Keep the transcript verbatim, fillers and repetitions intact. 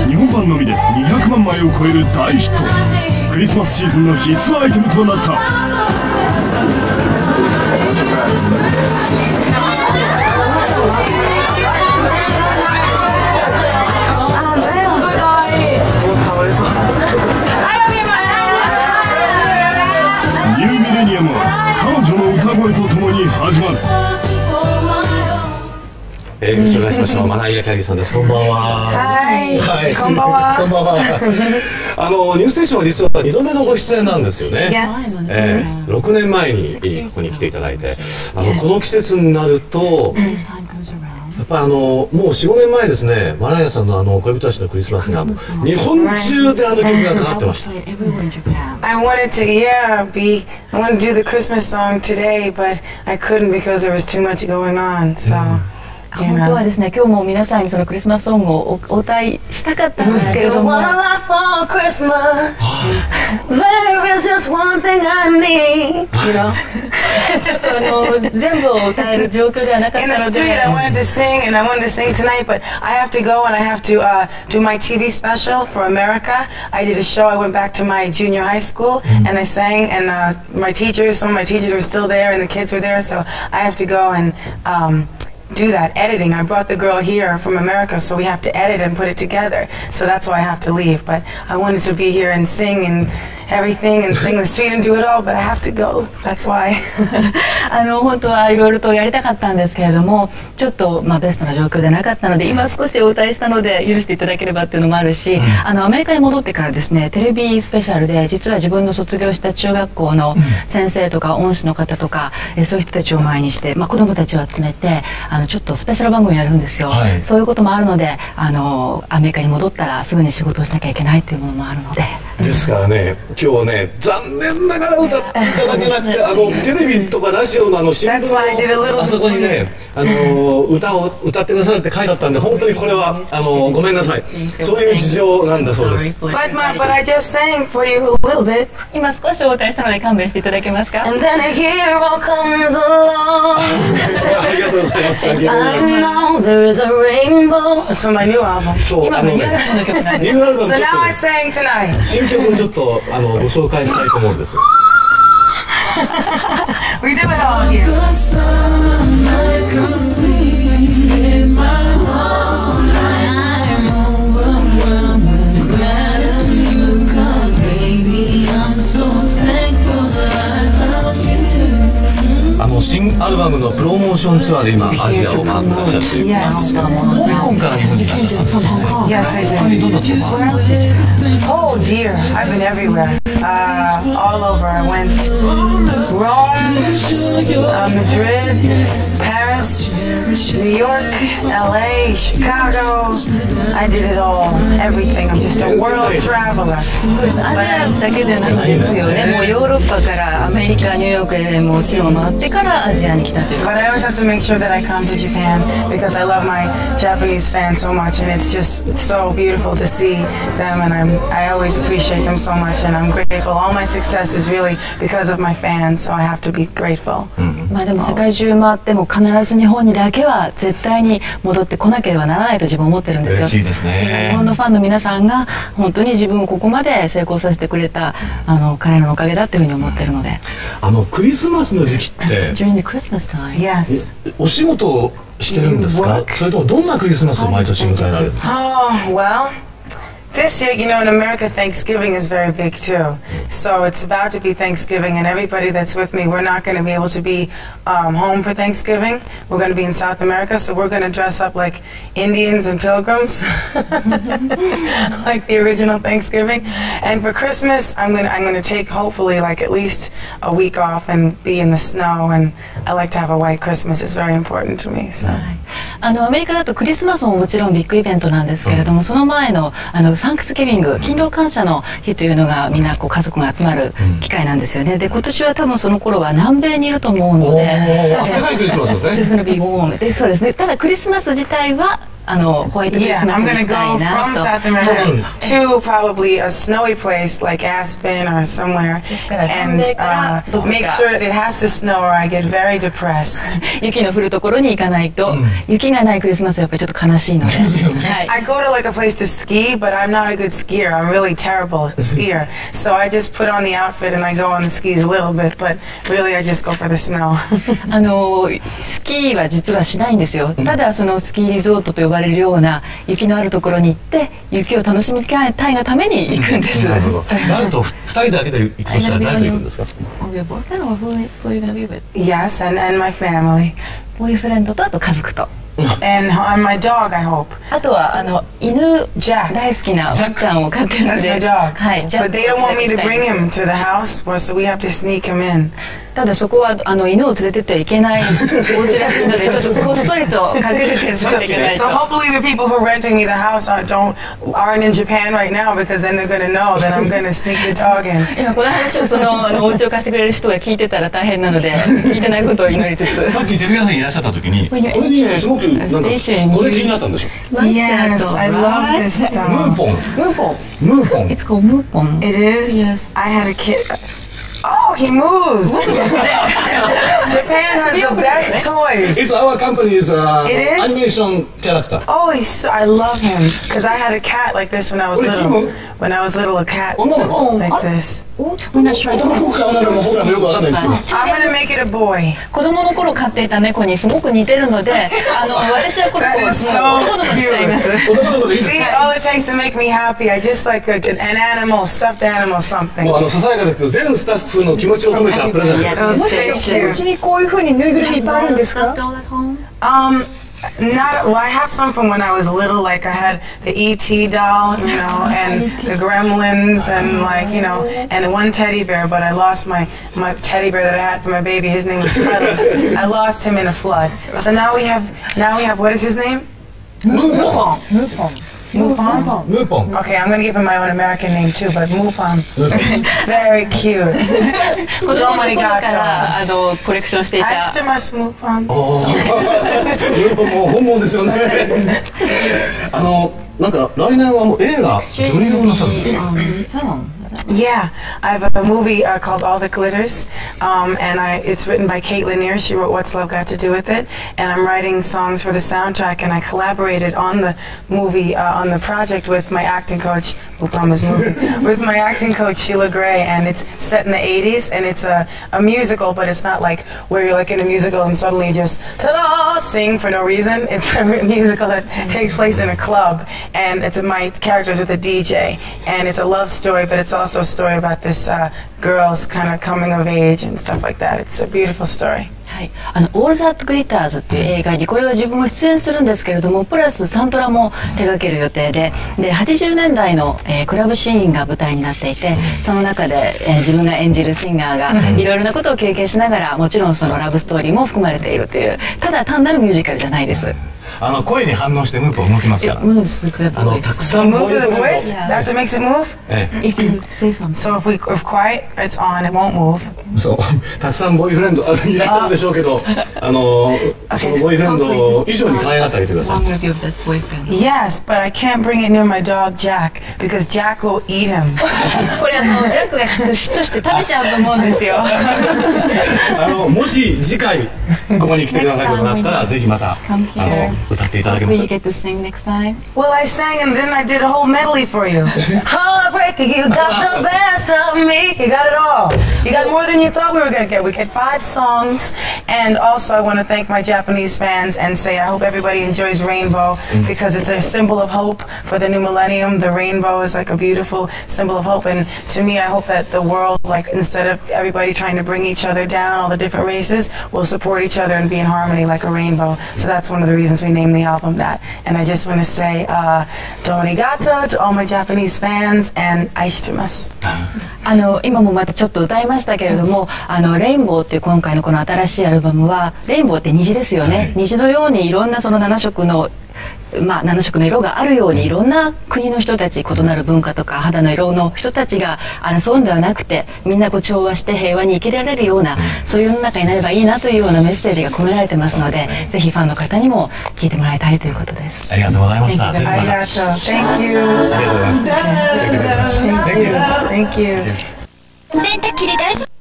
日本版のみでにひゃくまんまいを超える大ヒット。クリスマスシーズンの必須アイテムとなった。ニューミレニアムは彼女の歌声とともに始まる。 えー、ご紹介しましょう。マライア・キャリーさんです。こんばんは。 はい。 はい。 こんばんは。 こんばんは。あのニューステーションは実はにどめのご出演なんですよね。 Yes. えー、ろくねんまえにここに来ていただいて、あのこの季節になると。やっぱりあのもうよん、ごねんまえですね、マライアさんのあの恋人たちのクリスマスが日本中であの曲がかかってました。 I wanted to, yeah, be, I wanted to do the Christmas song today, but I couldn't because there was too much going on. So. 本当はですね、今日も皆さんにそのクリスマスソングをお歌いしたかったんですけれども、ちょっとあの全部を歌える状況ではなかったので。 In the street, I wanted to sing and I wanted to sing tonight, but I have to go and I have to uh, do my T V special for America. I did a show. I went back to my junior high school and I sang, and uh, my teachers, some of my teachers were still there, and the kids were there, so I have to go and. Um, do that editing. I brought the girl here from America, so we have to edit and put it together. So that's why I have to leave. But I wanted to be here and sing and everything and sing the street and do it all, but I have to go. That's why. あの本当はいろいろとやりたかったんですけれども、ちょっとまあベストな状況でなかったので、今少しお歌いしたので許していただければっていうのもあるし、あのアメリカに戻ってからですね、テレビスペシャルで実は自分の卒業した中学校の先生とか恩師の方とか、えそういう人たちを前にして、まあ子供たちを集めて、あのちょっとスペシャル番組やるんですよ。はい、そういうこともあるので、あのアメリカに戻ったらすぐに仕事をしなきゃいけないっていうものもあるので。 ですからね、今日ね、残念ながら歌っていただけなくて、あのテレビとかラジオのあの新聞のあそこにね、あの歌を歌ってくださるって書いてあったんで、本当にこれはあのごめんなさい。そういう事情なんだそうです。 But my, but I just sang for you a little bit. 今少しお歌いしたので勘弁していただけますか。 And then a hero comes along. ありがとうございます。ありがとうございます。 I know there is a rainbow. It's from my new album. そう、あのね、ニューアルバムちょっとね、 So now I sang tonight. 新曲をちょっとあのご紹介したいと思うんです。 We do it all here. 「あの新アルバムのプロモーションツアーで今アジアを回ってらっしゃるという。香港から日本に来たんですか。 Yes, I did. Oh dear, I've been everywhere. Uh, all over. I went Rome, uh, Madrid, Paris, New York, L A, Chicago. I did it all. Everything. I'm just a world traveler. そうです。アジアだけでないんですよね。もうヨーロッパからアメリカ、ニューヨークでもちろん回ってからアジアに来たという。 But I always have to make sure that I come to Japan because I love my Japanese fans so much, and it's just it's so beautiful to see them, and I'm I always appreciate them so much, and I'm grateful. All my success is really because of my fans, so I have to be grateful. まあでも世界中回っても必ず日本にだけは絶対に戻ってこなければならないと自分は思ってるんですよ。 嬉しいですね。 日本のファンの皆さんが本当に自分をここまで成功させてくれたあの彼らのおかげだっていうふうに思ってるので。 あのクリスマスの時期って During the Christmas time. Yes. お仕事をしてるんですか。それともどんなクリスマスを毎年迎えられるんですか。 Oh well. This year, you know, in America, Thanksgiving is very big too. So it's about to be Thanksgiving, and everybody that's with me, we're not going to be able to be um, home for Thanksgiving. We're going to be in South America, so we're going to dress up like Indians and pilgrims, like the original Thanksgiving. And for Christmas, I'm going to I'm going to take hopefully like at least a week off and be in the snow. And I like to have a white Christmas. It's very important to me. So. あのアメリカだとクリスマスももちろんビッグイベントなんですけれども、その前のあのサンクスギビング、勤労感謝の日というのがみんなこう家族が集まる機会なんですよね。で今年は多分その頃は南米にいると思うので、 暖かいクリスマスですね。 でそうですね。ただクリスマス自体はあのホワイトクリ Yeah, スマス I'm に gonna したい go な from と。 South America to probably a snowy place like Aspen or somewhere, ですから and 南米から uh, どこか make sure it has to snow or I get very depressed. 雪の降るところに行かないと、雪がないクリスマスはやっぱりちょっと悲しいので、はい、 I go to like a place to ski, but I'm not a good skier. I'm really terrible skier. So I just put on the outfit and I go on the skis a little bit, but really I just go for the snow. あのスキーは実はしないんですよ。ただそのスキーリゾートと呼ばれるような雪のあるところに行って雪を楽しみたいがために行くんです。 なるほど。誰と二人だけで行くとしたら誰と行くんですか？ Yes, and, and my family. ボーイフレンドとあと家族と。 And, and my dog, I hope. あとはあの犬 Jack. 大好きなワンちゃんを飼ってるの That's で、 my dog. はい、ジャッ But ク they don't want me to を連れ bring て行きたいん him です to the house, well, so we have to sneak him in. ただそこはあの犬を連れてってはいけないお家らしいので、ちょっとこっそりと隠れて連れて So, いけないと so。hopefully the people who are renting me the house aren't, don't, aren't in Japan right now, because then they're going to know that I'm going to sneak the dog in. 今この話をそのあのお家を貸してくれる人が聞いてたら大変なので、聞いてないことを祈りつつ。 さっきテレビ朝日にいらっしゃった時に、こ When れ you にすごくなんかこれ気になったんでしょ。 Yes, I love this ム stuff. ーポン。 ムーポン。 ムーポン。 It's called ムーポン。 It is? Yes. I had a kid. Oh, he moves. Japan has the best toys. It's our company's uh, It is? animation character. Oh, he's so, I love him because I had a cat like this when I was What is he little. doing? When I was little, a cat 女の子。 like this. We're not sure. 男の子か女の子か僕らもよくわかんないんですけど。 I'm gonna make it a boy. 子供の頃飼っていた猫にすごく似てるので、あの私はこれ That を is もう so 男の子にしちゃいます。 男の子でいいです See, か。 all it takes to make me happy. I just like a, an animal, stuffed animal, something. もうあのささやかですけど全スタッフの気持ちを込めたプレゼント。 Oh, もしかして thank うち you. にこういう風にぬいぐるみいっぱいあるんですか？ Um, not well. I have some from when I was little. Like I had the E T doll, you know, and the Gremlins, and like you know, and one teddy bear. But I lost my my teddy bear that I had for my baby. His name was Carlos. I lost him in a flood. So now we have now we have what is his name? ムーポン。 Mupon. ムーポン。 Okay, I'm gonna give him my own American name too, but Mupon. Very cute. 子供の頃か Domigato. らあのコレクションしていた。 Ashtamas Mupon. おームーポンも本物ですよね。あのなんか来年はもう映画女優をなさるんですか。 Yeah, I have a movie uh, called All the Glitters, um, and I, it's written by Kate Lanier. She wrote What's Love Got to Do with It, and I'm writing songs for the soundtrack, and I collaborated on the movie, uh, on the project with my acting coach, Upama's movie, with my acting coach Sheila Gray, and it's set in the eighties, and it's a, a musical, but it's not like where you're like in a musical and suddenly you just ta-da, sing for no reason. It's a musical that takes place in a club, and it's my characters with a D J, and it's a love story, but it's also also a story about this uh, girl's kind of coming of age and stuff like that. It's a beautiful story. はい、あのオールザットグリターズっていう映画にこれは自分も出演するんですけれども、プラスサントラも手掛ける予定で、ではちじゅうねんだいの、えー、クラブシーンが舞台になっていて、その中で、えー、自分が演じるシンガーがいろいろなことを経験しながら、もちろんそのラブストーリーも含まれているという、ただ単なるミュージカルじゃないです。 あの声に反応してムーポン動きますから。あのたくさん Move to the voice. That's what makes it move. ええ If you say something. So if we if quiet, it's on. It won't move. そうたくさんボーイフレンドあいらっしゃるでしょうけど、あのそのボーイフレンド以上に可愛がってあげてください。 Yes, but I can't bring it near my dog Jack because Jack will eat him. これあのジャックがきっと嫉妬して食べちゃうと思うんですよ。 あのもし次回ここに来てくださることになったらぜひまたあの歌っていただけます。 Will you get to sing next time? Well, I sang and then I did a whole medley for you. Heartbreaker, you got the best of me. You got it all. You got more than you thought we were going to get. We get five songs. And also I want to thank my Japanese fans and say I hope everybody enjoys Rainbow because it's a symbol of hope for the new millennium. The rainbow is like a beautiful symbol of hope. And to me, I hope that the world, like instead of everybody trying to bring each other down, all the different races, will support each other and be in harmony like a rainbow. So that's one of the reasons we named the album that. And I just want to say uh, Donigato to all my Japanese fans and aishitemasu. あの今もまたちょっと歌いましたけれども、あのレインボーっていう今回のこの新しいアルバムはレインボーって虹ですよね、はい、虹のようにいろんなそのなな色のまあ、なな色の色があるようにいろんな国の人たち、異なる文化とか肌の色の人たちが争うんではなくて、みんなこう調和して平和に生きられるような、そういう世の中になればいいなというようなメッセージが込められてますので、ぜひファンの方にも聞いてもらいたいということです。 ありがとうございました。 ありがとう。Thank you. ありがとうございました。 Thank you. Thank you. 洗濯機で大丈夫。